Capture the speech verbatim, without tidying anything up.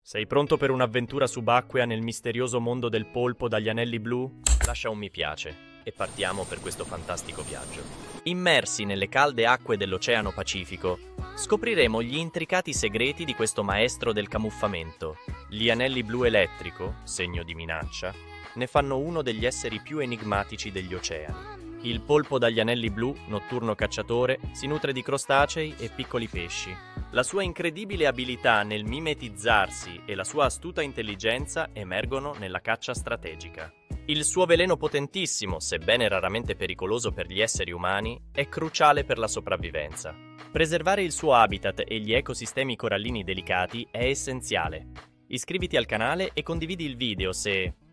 Sei pronto per un'avventura subacquea nel misterioso mondo del polpo dagli anelli blu? Lascia un mi piace e partiamo per questo fantastico viaggio. Immersi nelle calde acque dell'Oceano Pacifico, scopriremo gli intricati segreti di questo maestro del camuffamento. Gli anelli blu elettrico, segno di minaccia, ne fanno uno degli esseri più enigmatici degli oceani. Il polpo dagli anelli blu, notturno cacciatore, si nutre di crostacei e piccoli pesci. La sua incredibile abilità nel mimetizzarsi e la sua astuta intelligenza emergono nella caccia strategica. Il suo veleno potentissimo, sebbene raramente pericoloso per gli esseri umani, è cruciale per la sopravvivenza. Preservare il suo habitat e gli ecosistemi corallini delicati è essenziale. Iscriviti al canale e condividi il video se